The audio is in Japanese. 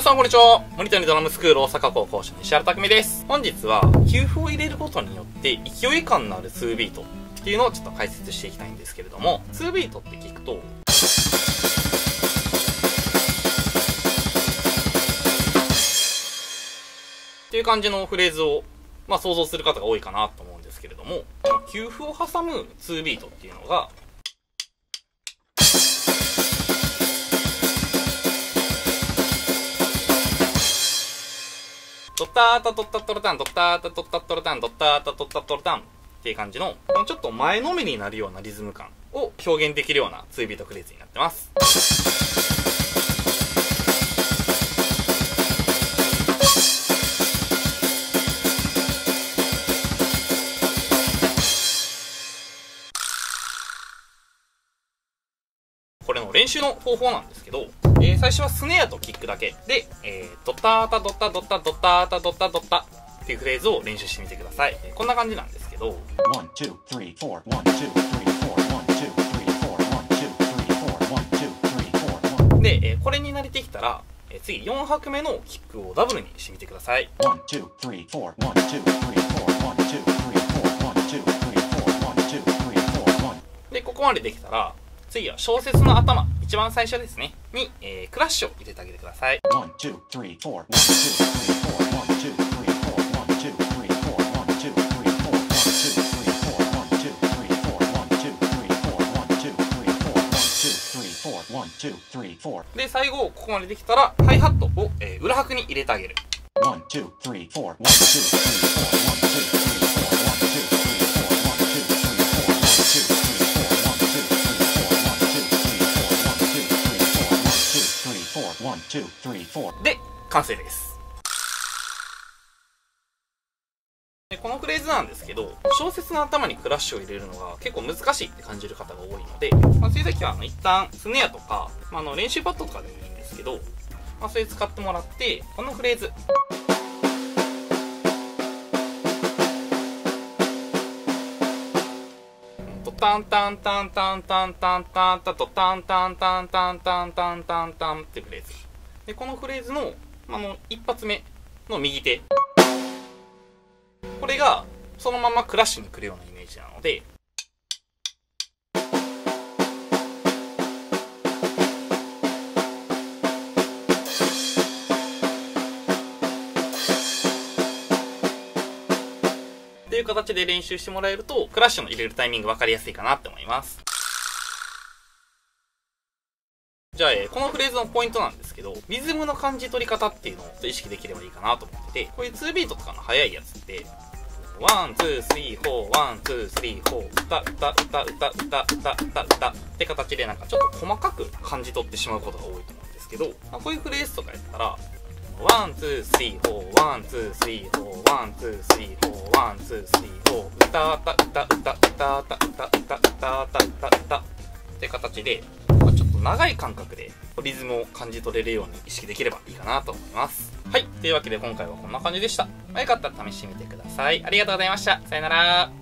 さんこんにちは。モニタリドラムスクール大阪校講師の石原拓実です。本日は、給付を入れることによって勢い感のある2ビートっていうのをちょっと解説していきたいんですけれども、2ビートって聞くと、っていう感じのフレーズを、想像する方が多いかなと思うんですけれども、この給付を挟む2ビートっていうのが、ドッタータドッタットルタン、ドッタータドッタットルタン、ドッタータドッタットルタンっていう感じの、ちょっと前のめりになるようなリズム感を表現できるような2ビートフレーズになってます。これの練習の方法なんですけど、最初はスネアとキックだけで、ドッタータドッタドッタドッタータドッタドッタっていうフレーズを練習してみてください。こんな感じなんですけど、で、これに慣れてきたら、次4拍目のキックをダブルにしてみてください。で、ここまでできたら、次は小節の頭、一番最初ですね、に、クラッシュを入れてあげてください。で、最後、ここまでできたら、ハイハットを、裏拍に入れてあげる。で、完成です。で、このフレーズなんですけど、小節の頭にクラッシュを入れるのが結構難しいって感じる方が多いので、そういう時は一旦スネアとか、練習パッドとかでもいいんですけど、それ使ってもらって、このフレーズ。タンタンタンタンタンタンタンタトタンタンタンタンタンタンタンタンっていうフレーズで、このフレーズの一発目の右手、これがそのままクラッシュに来るようなイメージなので、っていう形で練習してもらえると、クラッシュの入れるタイミング分かりやすいかなって思います。じゃあ、このフレーズのポイントなんですけど、リズムの感じ取り方っていうのを意識できればいいかなと思ってて、こういう2ビートとかの速いやつって、ワン、ツー、スリー、フォー、ワン、ツー、スリー、フォー、歌、歌、歌、歌、歌、歌、歌、歌って形でちょっと細かく感じ取ってしまうことが多いと思うんですけど、こういうフレーズとかやったら、ワン、ツー、スリー、フォー、ワン、ツー、スリー、フォー、ワン、ツー、スリー、フォー、ワン、ツー、スリー、フォー、歌、歌、歌、歌、歌、歌、歌、歌、歌、歌、歌って形で、ちょっと長い間隔でリズムを感じ取れるように意識できればいいかなと思います。はい。というわけで今回はこんな感じでした。よかったら試してみてください。ありがとうございました。さよなら。